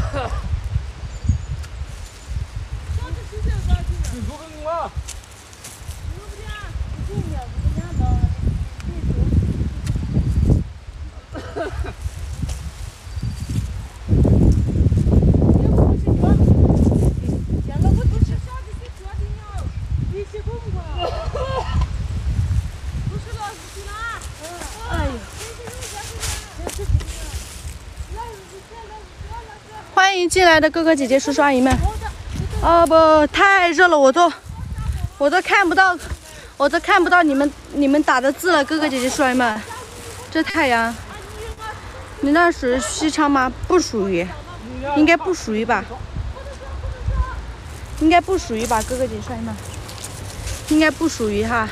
欢迎进来的哥哥姐姐叔叔阿姨们。不，太热了，我都看不到你们打的字了，哥哥姐姐叔叔阿姨们。这太阳，你那属于西昌吗？不属于，应该不属于吧？应该不属于吧，哥哥姐姐叔叔阿姨们，应该不属于哈。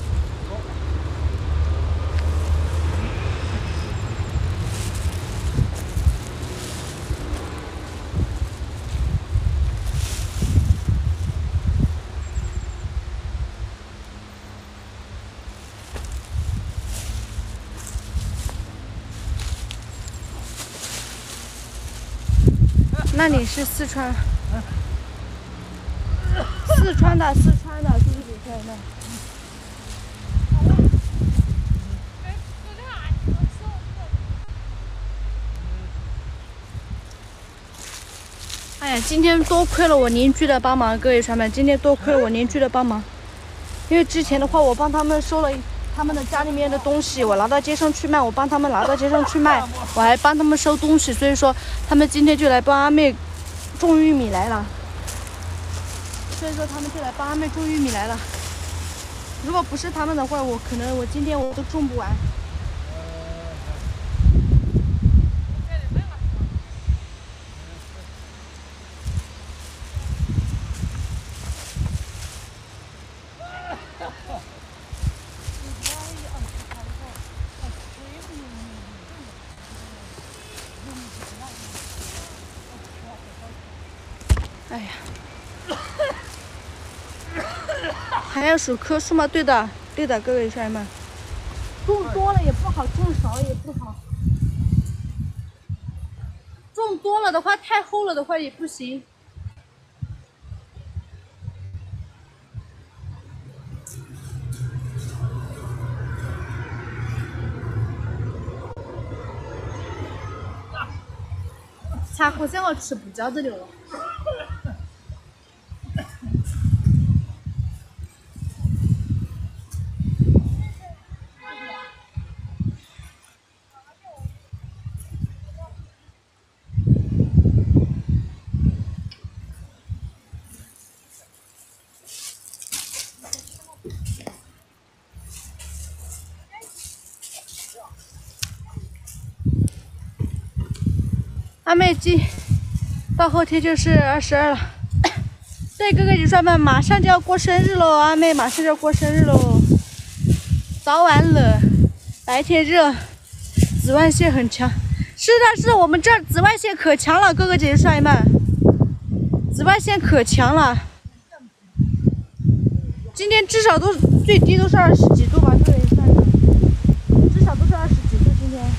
那里是四川，四川的，哥哥姐姐叔叔阿姨们。哎呀，今天多亏了我邻居的帮忙，各位兄弟们，今天多亏了我邻居的帮忙。因为之前的话，我帮他们收了他们的家里面的东西，我拿到街上去卖，我帮他们拿到街上去卖，我还帮他们收东西，所以说他们今天就来帮阿妹种玉米来了。如果不是他们的话，我今天我都种不完。哎呀，还要数棵树吗？对的，各位兄弟们，种多了也不好，种少也不好。种多了的话，太厚了的话也不行。茶好像要吃不着的了。阿妹到后天就是22了。对，哥哥姐姐们，马上就要过生日喽！阿妹马上就要过生日喽。早晚冷，白天热，紫外线很强。是的，我们这儿紫外线可强了，哥哥姐姐帅们，紫外线可强了。今天至少最低都是20几度吧，各位帅们，至少都是20几度今天。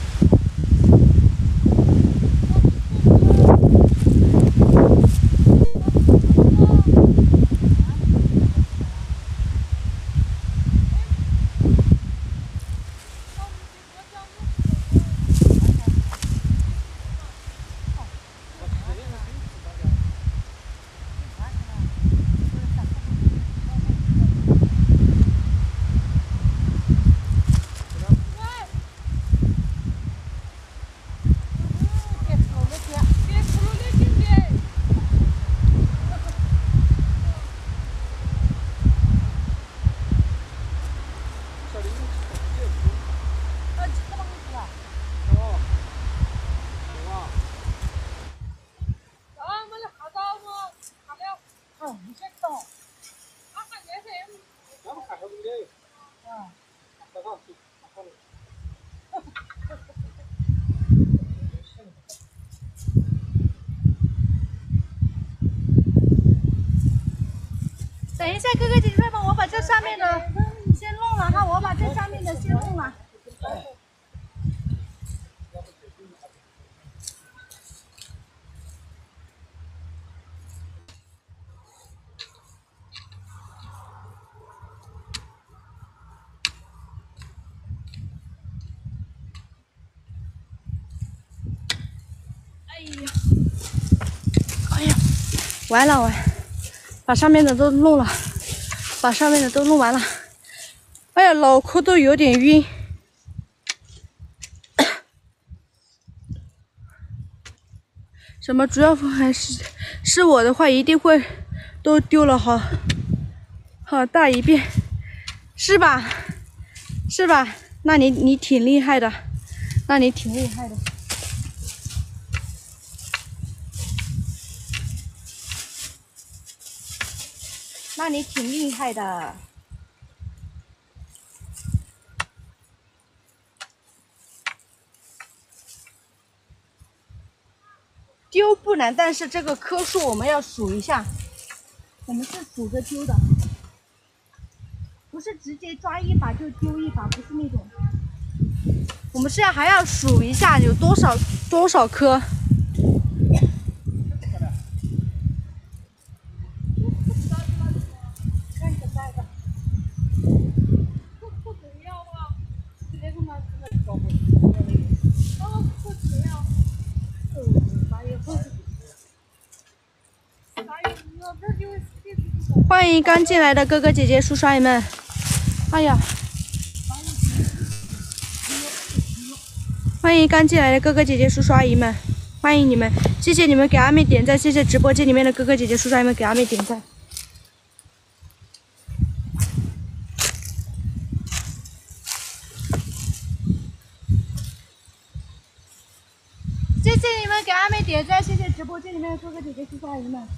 等一下，哥哥姐姐们，我把这上面的先弄了哈，我把这上面的先弄了。 呀，哎呀，完了完，把上面的都弄了，把上面的都弄完了。哎呀，脑壳都有点晕。什么？主要还是我的话，一定会都丢了好大一遍，是吧？是吧？那你挺厉害的，那你挺厉害的。那你挺厉害的。丢不难，但是这个棵数我们要数一下，我们是数着丢的，不是直接抓一把就丢一把，不是那种。我们是还要数一下有多少颗。欢迎刚进来的哥哥姐姐、叔叔阿姨们！哎呀，欢迎刚进来的哥哥姐姐、叔叔阿姨们，欢迎你们！谢谢你们给阿妹点赞，谢谢直播间里面的哥哥姐姐、叔叔阿姨们给阿妹点赞。谢谢你们给阿妹点赞，谢谢直播间里面的哥哥姐姐、叔叔阿姨们。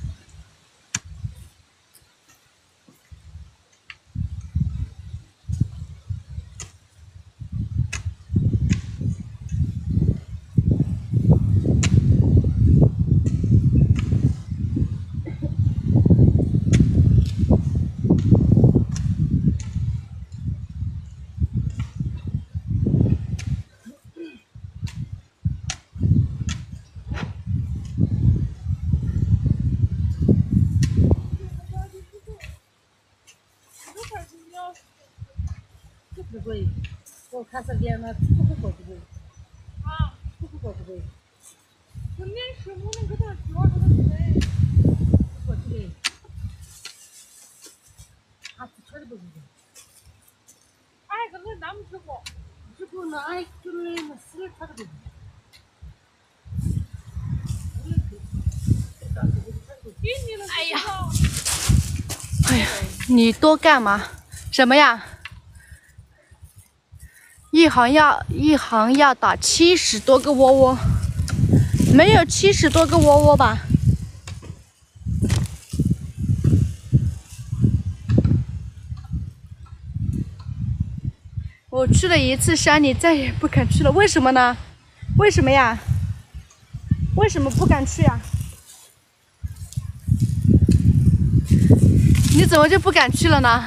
我看是连了不过不会啊，不过不会。我连师傅那个他说他都不会，不过不会。他自己都不会。哎，个我那么师傅，师傅那哎就是那死他都不会。 哎呀，哎呀，你多干嘛？什么呀？一行要打70多个窝窝，没有70多个窝窝吧？我去了一次山里，再也不敢去了。为什么呢？为什么呀？为什么不敢去呀？你怎么就不敢去了呢？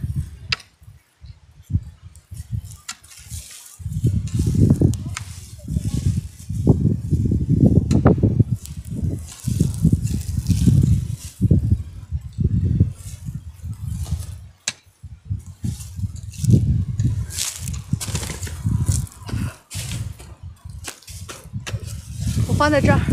我放在这儿。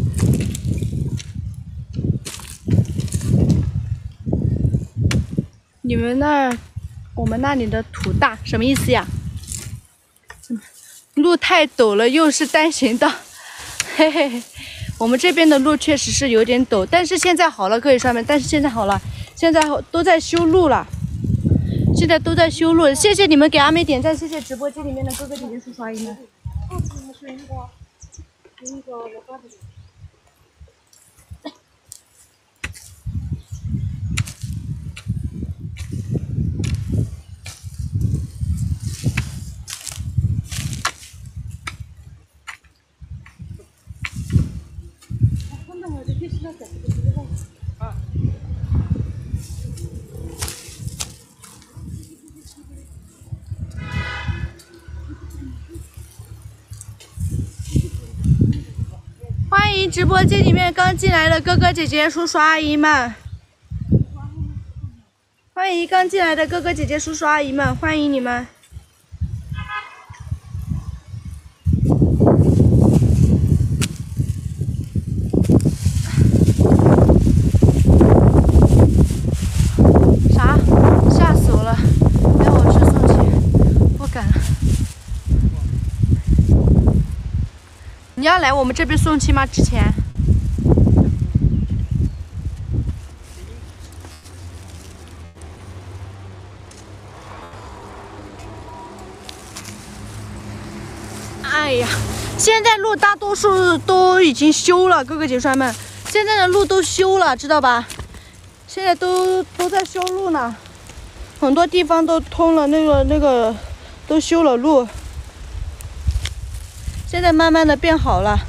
你们那儿，我们那里的土大，什么意思呀？路太陡了，又是单行道，嘿嘿嘿。我们这边的路确实是有点陡，但是现在好了，各位刷们，但是现在好了，现在都在修路了，现在都在修路。谢谢你们给阿妹点赞，谢谢直播间里面的哥哥姐姐、叔叔阿姨们。欢迎直播间里面刚进来的哥哥姐姐、叔叔阿姨们，欢迎刚进来的哥哥姐姐、叔叔阿姨们，欢迎你们。 他来我们这边送亲吗？之前？哎呀，现在路大多数都已经修了，哥哥姐姐们，现在的路都修了，知道吧？现在都在修路呢，很多地方都通了，那个都修了路，现在慢慢的变好了，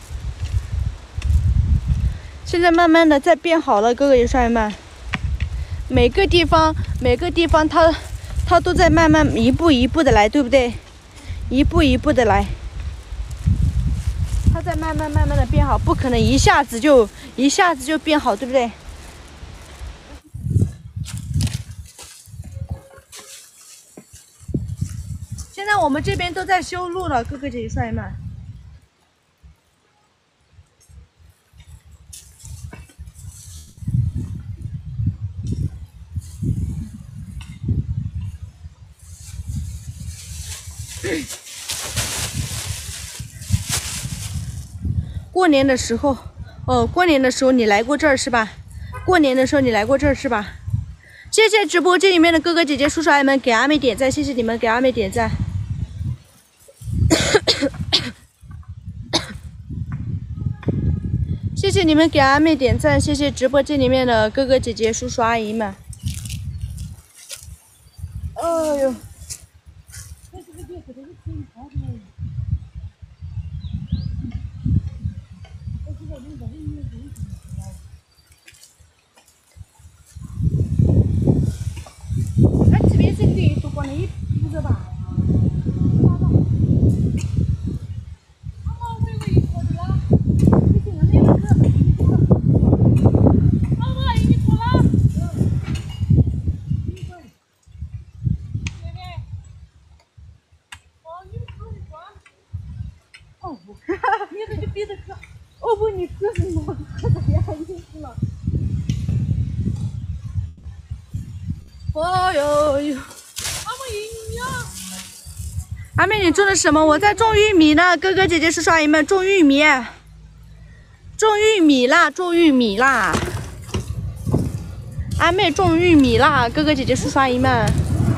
现在慢慢的在变好了，哥哥姐姐们，每个地方它都在慢慢一步一步的来，对不对？一步一步的来。它在慢慢的变好，不可能一下子就变好，对不对？现在我们这边都在修路了，哥哥姐姐帅们。过年的时候，过年的时候你来过这儿是吧？过年的时候你来过这儿是吧？谢谢直播间里面的哥哥姐姐、叔叔阿姨们给阿妹点赞，谢谢你们给阿妹点赞。谢谢你们给阿妹点赞，谢谢直播间里面的哥哥姐姐、叔叔阿姨们。哎呦！这边是对多过年不是吧？哦不，你哥是吗？哎呀，意思了。哦呦呦！阿妹，你种的什么？我在种玉米呢，哥哥姐姐、叔叔阿姨们种玉米，种玉米啦，种玉米啦！阿妹种玉米啦，哥哥姐姐、叔叔阿姨们。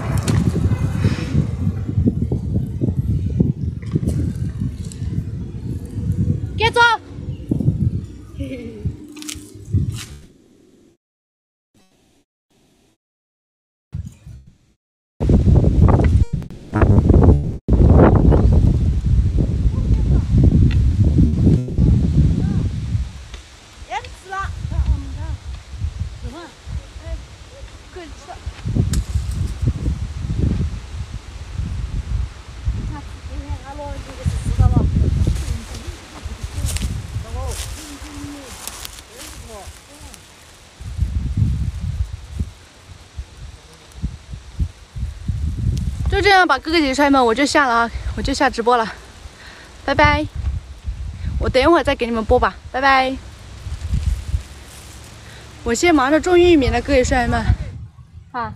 给走！别吃了。什么？哎，可以吃。那今天俺老这个是吃的了。就这样吧，哥哥姐姐们，我就下了啊，我就下直播了，拜拜。我等一会儿再给你们播吧，拜拜。我先忙着种玉米呢，哥哥姐姐们，啊。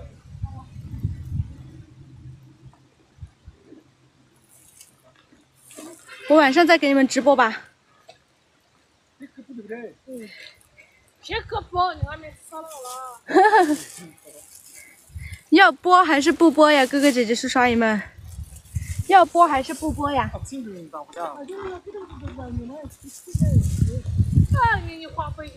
我晚上再给你们直播吧。 别可包，你还没吃了了。 要播还是不播呀，哥哥姐姐、叔叔阿姨们？要播还是不播呀？ 你花费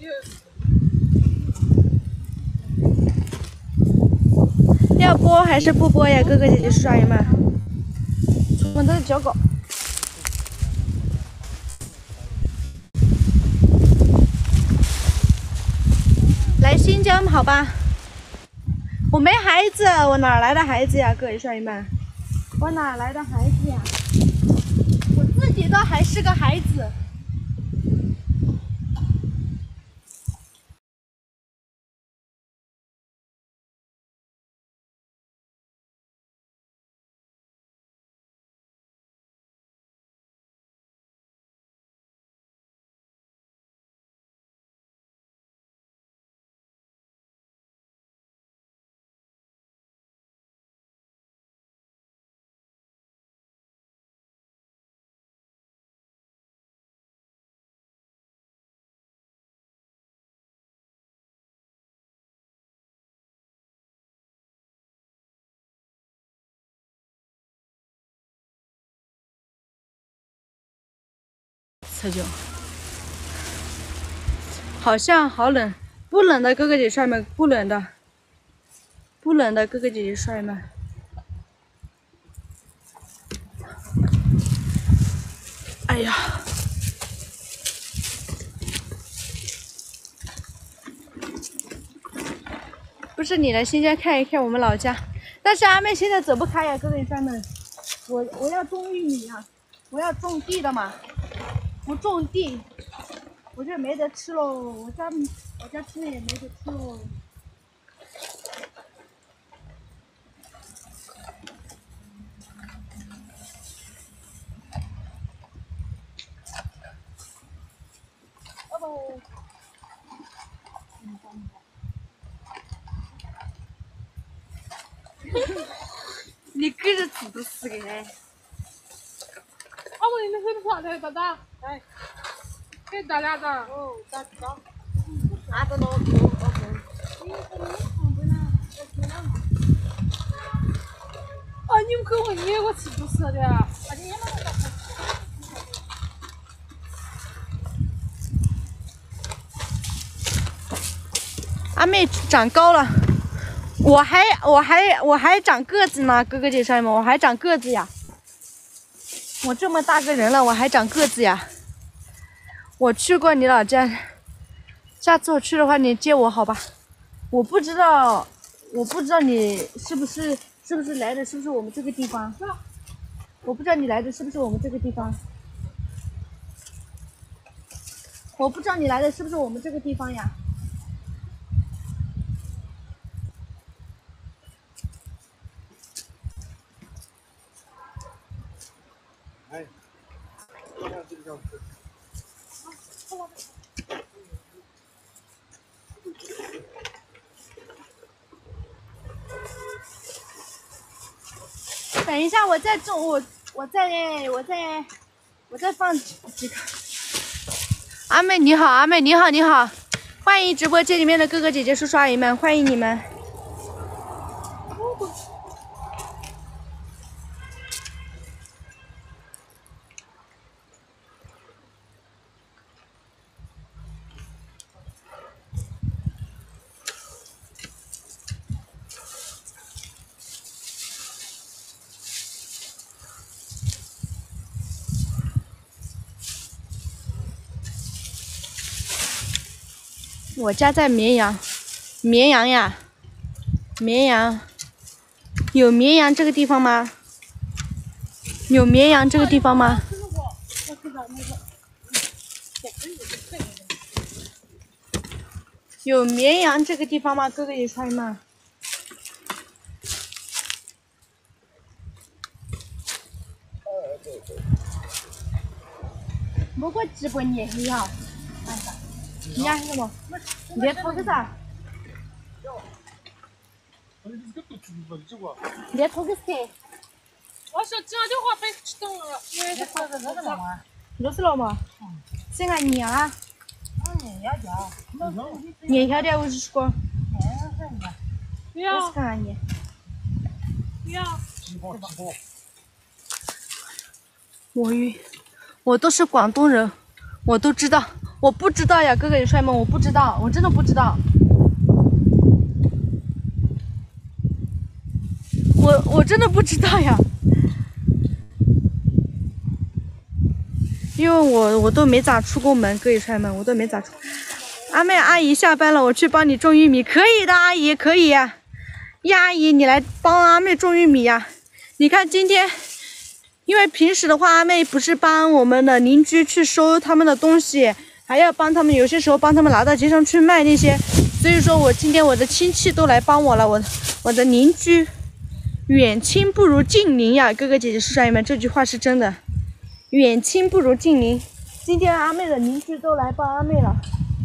要播还是不播呀，哥哥姐姐、叔叔阿姨们？我的脚狗。来新疆好吧？我没孩子，我哪来的孩子呀，各位少爷们？我哪来的孩子呀？我自己都还是个孩子。 测就。好像好冷，不冷的哥哥姐姐帅们，不冷的，不冷的哥哥姐姐帅们。哎呀，不是你来新疆看一看我们老家，但是阿妹现在走不开呀，哥哥姐姐们，我要种玉米啊，我要种地的嘛，不种地。我这没得吃喽，我家现在也没得吃喽。哦不，你跟着指都死个哎！ 啊，我你会不啥的，大大？哎，给大俩的。哦，大。 拿着喽， 啊，你们给我捏我吃不吃的啊？ 阿妹长高了，我还长个子呢，哥哥姐姐们，我还长个子呀！我这么大个人了，我还长个子呀！我去过你老家，下次我去的话，你接我好吧？我不知道你是不是来的，是不是我们这个地方？我不知道你来的是不是我们这个地方？我不知道你来的是不是我们这个地方呀？ 哎， 等一下，我再种，我再放几个。阿妹你好，阿妹你好，你好，欢迎直播间里面的哥哥姐姐、叔叔阿姨们，欢迎你们。我家在绵阳，绵阳呀，绵阳，有绵阳这个地方吗？有绵阳这个地方吗？有绵阳这个地方吗？哥哥姐姐们？我个直播你黑呀？你呀什么？你偷个啥？你偷个谁？ 我说这样的话被吃懂了，因为热死了嘛？是俺捏啊？捏一下的我是说。 要我是看俺捏。 要。 我都是广东人，我都知道。我不知道呀，哥哥姐帅们，我不知道，我真的不知道。我真的不知道呀，因为我都没咋出过门，哥姐帅们，我都没咋出。阿妹阿姨下班了，我去帮你种玉米，可以的，阿姨可以呀。阿姨，你来帮阿妹种玉米呀？你看今天。因为平时的话，阿妹不是帮我们的邻居去收他们的东西，还要帮他们，有些时候帮他们拿到街上去卖那些，所以说今天我的亲戚都来帮我了，我的邻居，远亲不如近邻呀，哥哥姐姐叔叔阿姨们，这句话是真的，远亲不如近邻。今天阿妹的邻居都来帮阿妹了。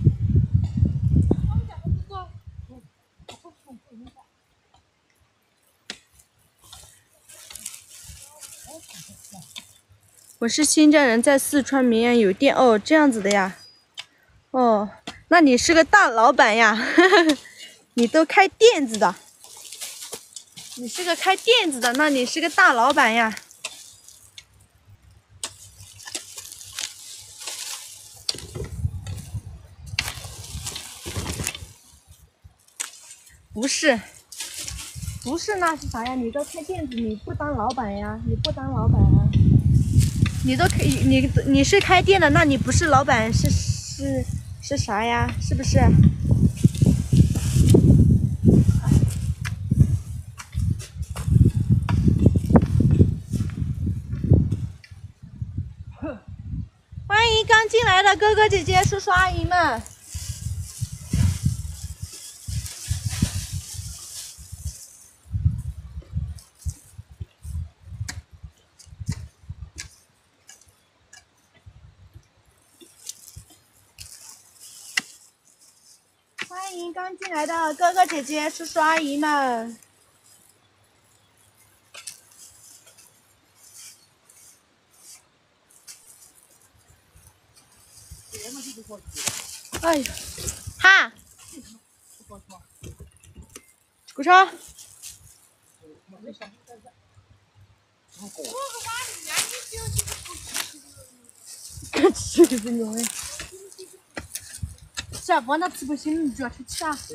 我是新疆人，在四川绵阳有店哦，这样子的呀。哦，那你是个大老板呀，你都开店子的。你是个开店子的，那你是个大老板呀。 不是，不是那是啥呀？你都开店子，你不当老板呀？你不当老板啊？你都你是开店的，那你不是老板是啥呀？是不是？欢迎刚进来的哥哥姐姐、叔叔阿姨们。欢迎刚进来的哥哥姐姐、叔叔阿姨们。哎呀，哈，鼓掌。吃就是牛哎！吃啊，不那吃不行，你就要去吃啊。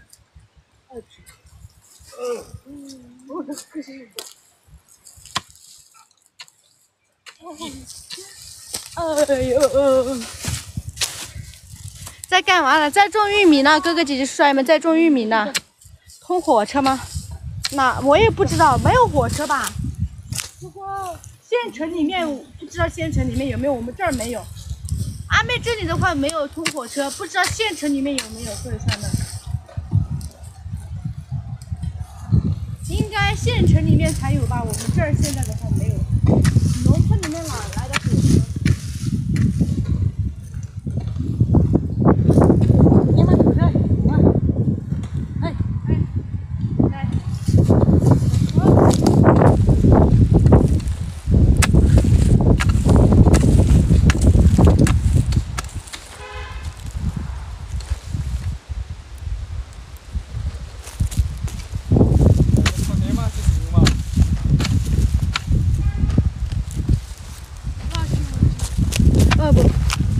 哎呦！在干嘛呢？在种玉米呢，哥哥姐姐叔叔阿姨们在种玉米呢。通火车吗？那我也不知道，没有火车吧？不过县城里面不知道县城里面有没有，我们这儿没有。阿妹这里的话没有通火车，不知道县城里面有没有贵川的。应该县城里面才有吧，我们这儿现在的话没有。农村里面哪来的火车？你们走这，我，哎。不。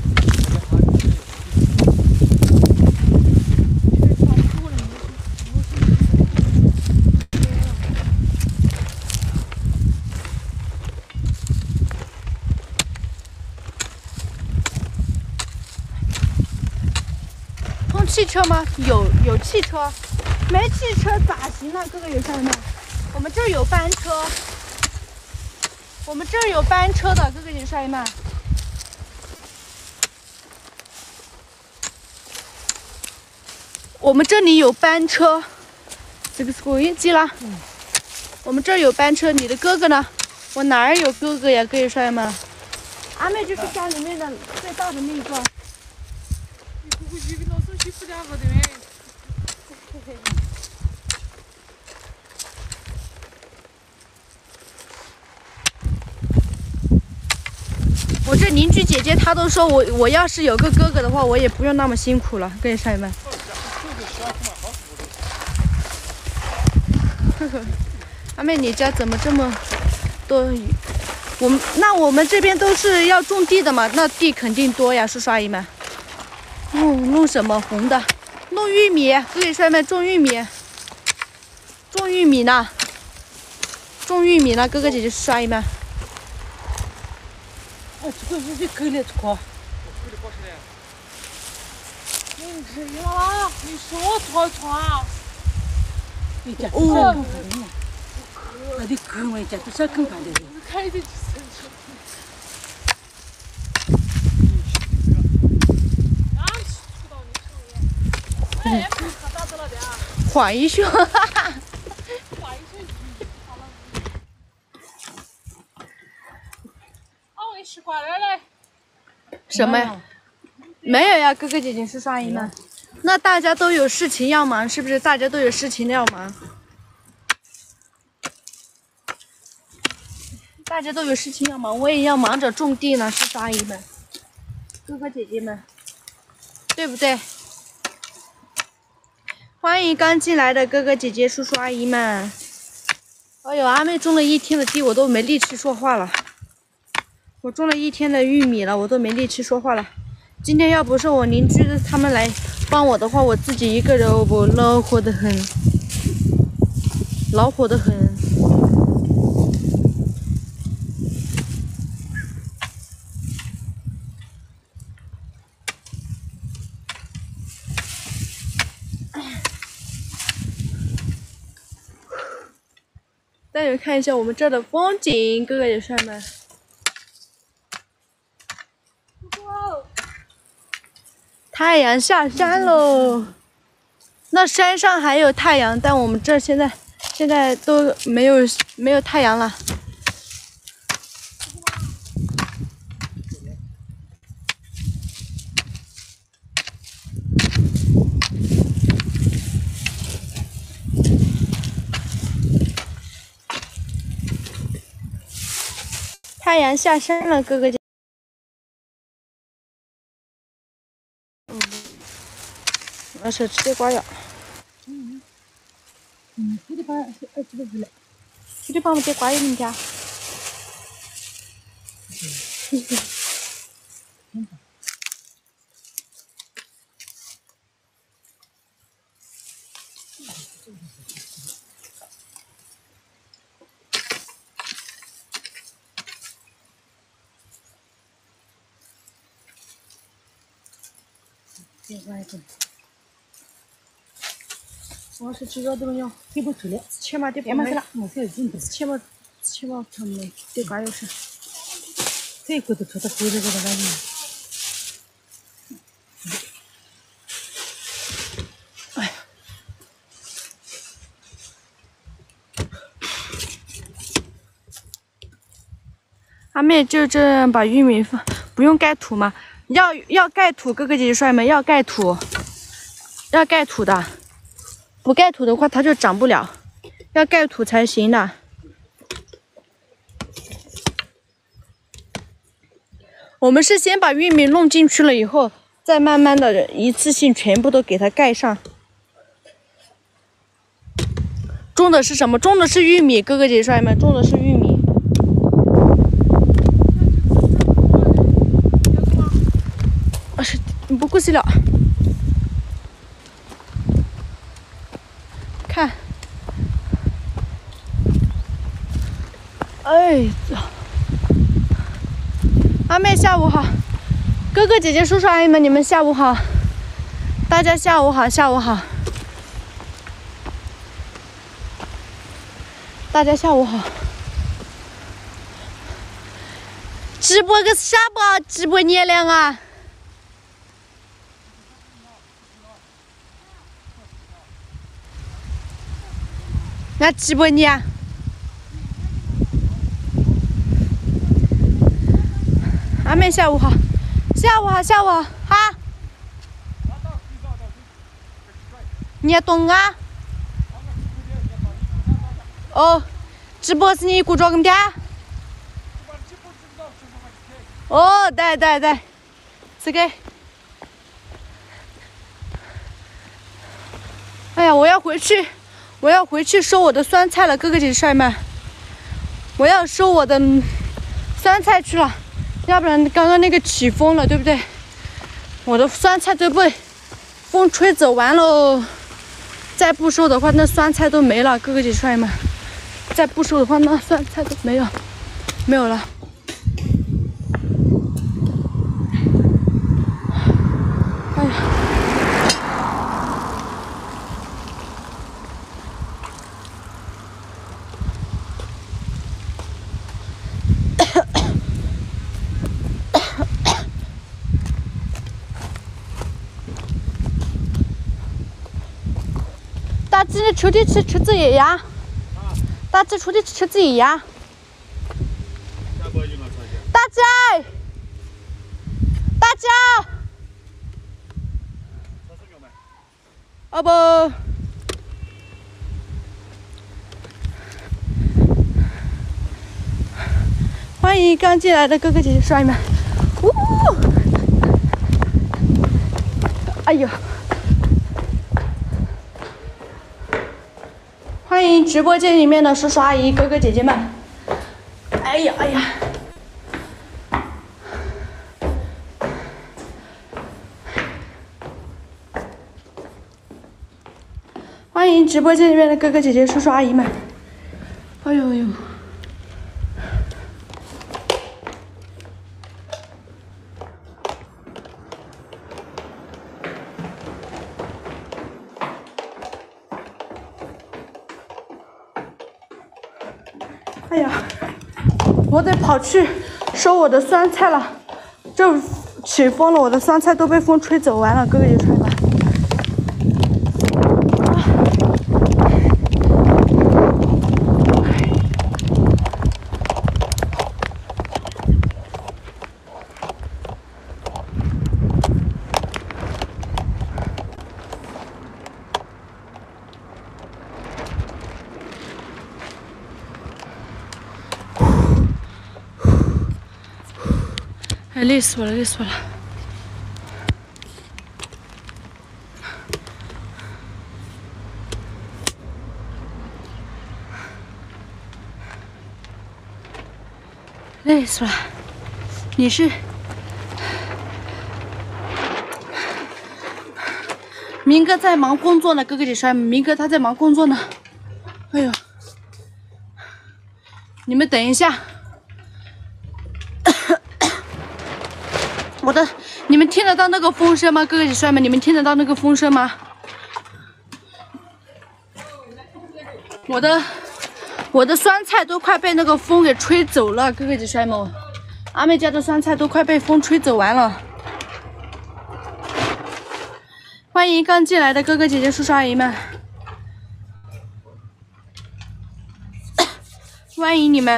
通汽车吗？有汽车，没汽车咋行呢？哥哥有上面，我们这儿有班车，我们这儿有班车的，哥哥有上面。我们这里有班车，这个是收音机啦。我们这儿有班车，你的哥哥呢？我哪儿有哥哥呀？各位帅们，阿妹就是家里面的最大的那一个。我这邻居姐姐她都说我要是有个哥哥的话，我也不用那么辛苦了，各位帅们。呵呵，阿妹，你家怎么这么多鱼？我们这边都是要种地的嘛，那地肯定多呀，叔叔阿姨们。弄什么红的？弄玉米，各位帅们，种玉米，种玉米呢，种玉米呢，哥哥姐姐叔叔阿姨们。 这个是狗来这块。你呀，你说错错。你家是啥坑盘的嘛？那的狗嘛，家是啥坑盘的？开的就是。缓一下，哈哈。什么呀？没有呀，哥哥姐姐叔叔阿姨们。那大家都有事情要忙，是不是？大家都有事情要忙。大家都有事情要忙，我也要忙着种地呢，叔叔阿姨们，哥哥姐姐们，对不对？欢迎刚进来的哥哥姐姐、叔叔阿姨们。哎呦，阿妹种了一天的地，我都没力气说话了。我种了一天的玉米了，我都没力气说话了。今天要不是我邻居他们来帮我的话，我自己一个人我恼火得很，恼火得很。带你们看一下我们这儿的风景，哥哥姐帅们。太阳下山喽！那山上还有太阳，但我们这儿现在都没有太阳了。太阳下山了，哥哥姐。我是吃的瓜呀。 吃的瓜吃的不来。 吃的瓜么这瓜有人家。我是吃肉都没有， 听不出来。 起码得别买了，我才认得。 起码他们这瓜有是。 这个都吃的回来这个玩意。 哎。阿妹就这样把玉米放，不用盖土吗？要盖土，哥哥姐姐帅们要盖土，要盖土的，不盖土的话它就长不了，要盖土才行的。我们是先把玉米弄进去了以后，再慢慢的一次性全部都给它盖上。种的是什么？种的是玉米，哥哥姐姐帅们，种的是玉米。不顾惜了，看，哎，阿妹下午好，哥哥姐姐叔叔阿姨们，你们下午好，大家下午好，下午好，大家下午好。直播个啥不？直播热量啊！那直播你啊？阿妹下午好，下午好，下午好，哈。你懂啊？哦，直播是你鼓掌的？哦，对，这个。哎呀，我要回去收我的酸菜了，哥哥姐姐帅们，我要收我的酸菜去了，要不然刚刚那个起风了，对不对？我的酸菜都被风吹走完了，再不收的话，那酸菜都没了，哥哥姐姐帅们，再不收的话，那酸菜都没有了。哎呀！大姐，你出去吃子叶呀？大姐出去吃子叶呀？大姐，大姐，哦不，欢迎刚进来的哥哥姐姐帅们，呜！哎呦！欢迎直播间里面的叔叔阿姨、哥哥姐姐们。哎呀哎呀！ 欢迎直播间里面的哥哥姐姐、叔叔阿姨们。哎呦呦！哎呀，我得跑去收我的酸菜了，就起风了，我的酸菜都被风吹走完了，哥哥姐姐们。哎，累死我了，累死我了！累死了！你是？明哥在忙工作呢，哥哥姐姐们，明哥他在忙工作呢。哎呦，你们等一下。你们听得到那个风声吗？哥哥姐姐们，你们听得到那个风声吗？我的酸菜都快被那个风给吹走了，哥哥姐姐们，阿妹家的酸菜都快被风吹走完了。欢迎刚进来的哥哥姐姐、叔叔阿姨们，欢迎你们。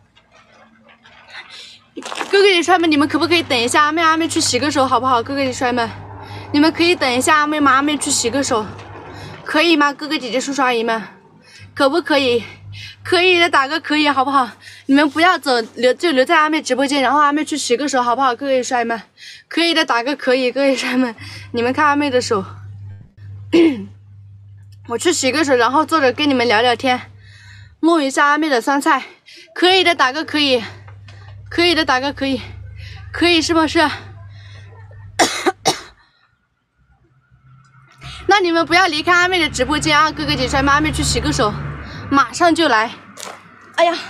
哥哥姐姐们，你们可不可以等一下？阿妹去洗个手好不好？哥哥姐姐们，你们可以等一下阿妹吗？阿妹去洗个手，可以吗？哥哥姐姐、叔叔阿姨们，可不可以？可以的打个可以好不好？你们不要走，留在阿妹直播间，然后阿妹去洗个手好不好？哥哥姐姐们，可以的打个可以。哥哥姐姐们，你们看阿妹的手，我去洗个手，然后坐着跟你们聊聊天，弄一下阿妹的酸菜，可以的打个可以。可以的，打个可以，可以是不是？那你们不要离开阿妹的直播间啊，哥哥姐姐们，阿妹去洗个手，马上就来。哎呀！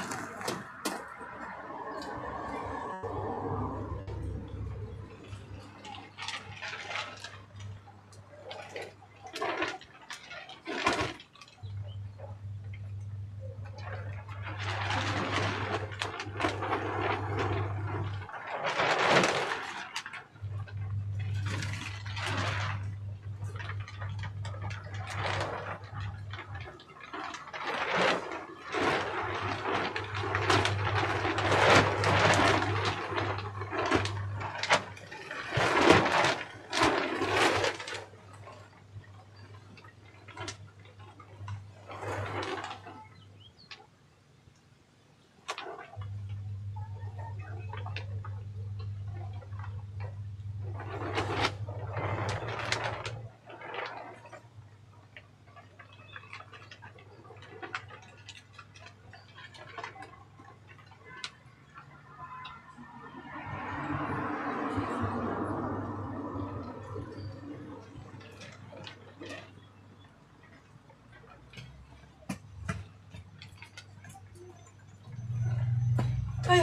哎呀，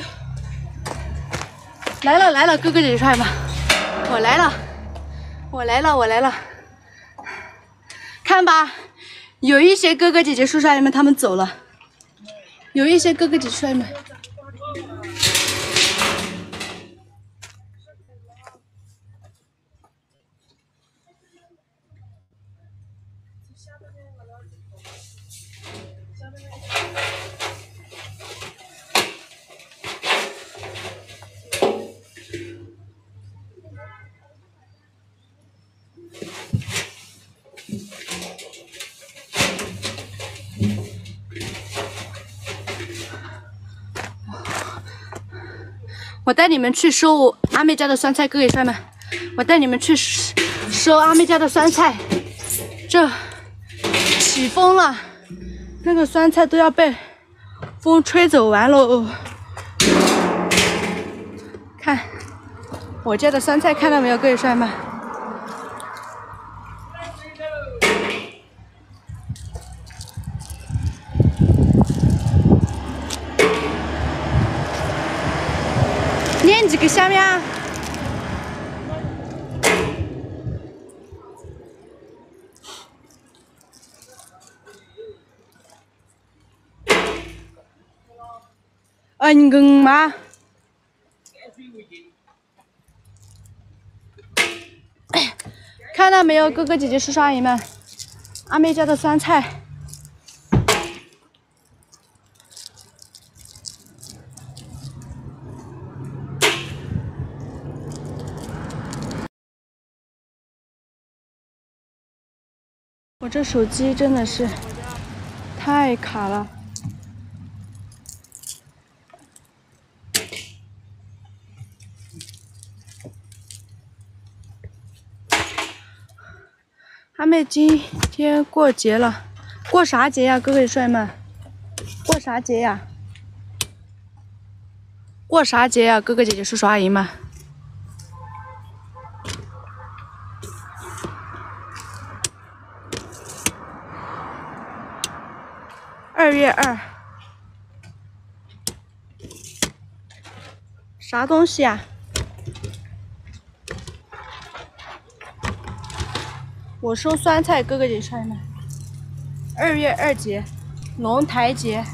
来了，哥哥姐姐们，我来了，看吧，有一些哥哥姐姐、叔叔阿姨们他们走了，有一些哥哥姐姐、叔叔阿姨们。我带你们去收阿妹家的酸菜，哥哥姐姐们，我带你们去收阿妹家的酸菜。这起风了，那个酸菜都要被风吹走完喽。看我家的酸菜，看到没有，各位帅们？ 个下面啊。你吗？看到没有，哥哥姐姐叔叔阿姨们，阿妹家的酸菜。我这手机真的是太卡了。阿妹今天过节了，过啥节呀，各位帅们？过啥节呀？过啥节呀，哥哥姐姐叔叔阿姨们？2月2，啥东西呀？我收酸菜，哥哥姐姐帅们。2月2节，龙台节。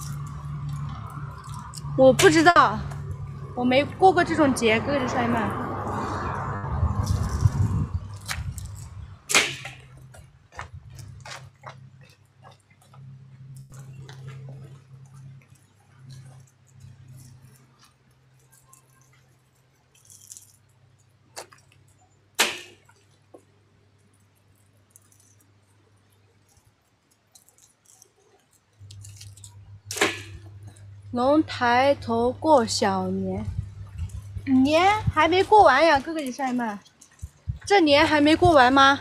我不知道，我没过过这种节，哥哥姐姐帅们。龙抬头过小年，年还没过完呀，哥哥姐帅们，这年还没过完吗？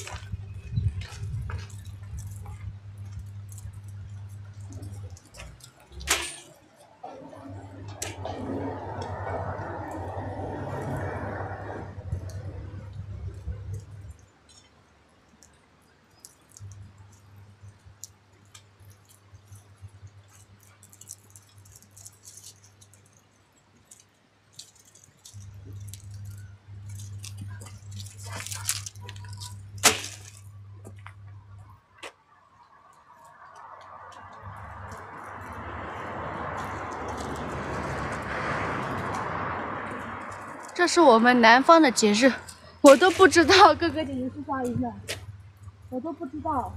这是我们南方的节日，我都不知道，哥哥姐姐叔叔阿姨们，我都不知道。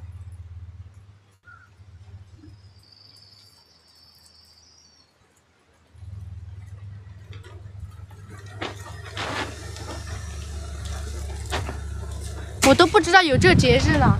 我都不知道有这个节日呢。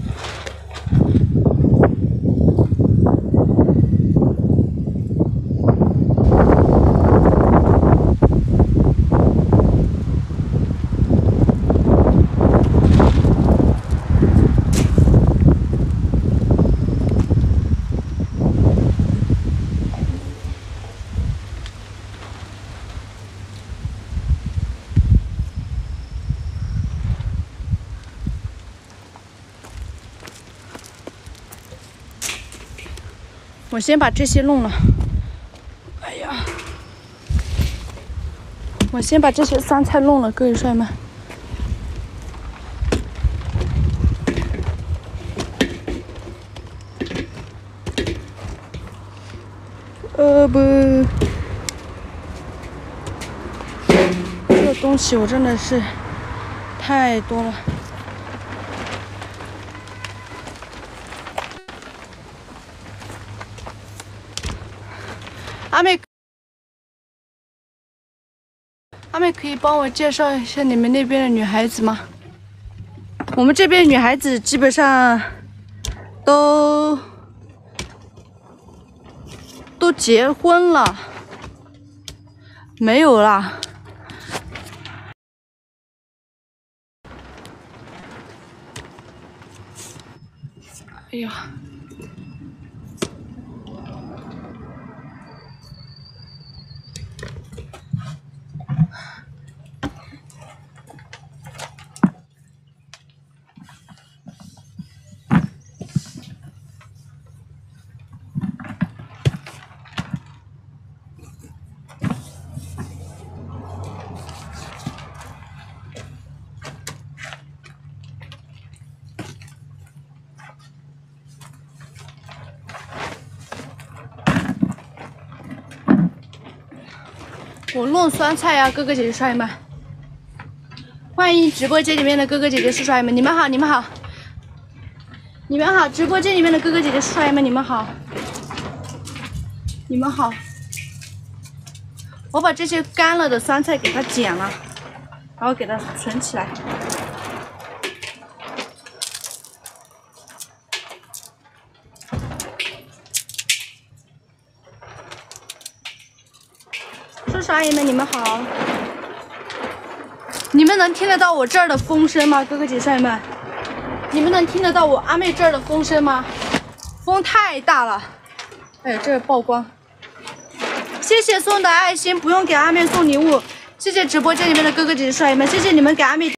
我先把这些弄了。哎呀，我先把这些酸菜弄了，各位帅们。不，这东西我真的是太多了。阿妹可以帮我介绍一下你们那边的女孩子吗？我们这边女孩子基本上都结婚了，没有啦。哎呀！ 我弄酸菜呀，哥哥姐姐帅们，欢迎直播间里面的哥哥姐姐叔叔阿姨们，你们好，你们好，你们好，直播间里面的哥哥姐姐叔叔阿姨们，你们好，你们好。我把这些干了的酸菜给它剪了，然后给它存起来。叔叔阿姨们，你们好！你们能听得到我这儿的风声吗？哥哥姐姐们，你们能听得到我阿妹这儿的风声吗？风太大了，哎呀，这曝光。谢谢送的爱心，不用给阿妹送礼物。谢谢直播间里面的哥哥姐姐叔叔阿姨们，谢谢你们给阿妹。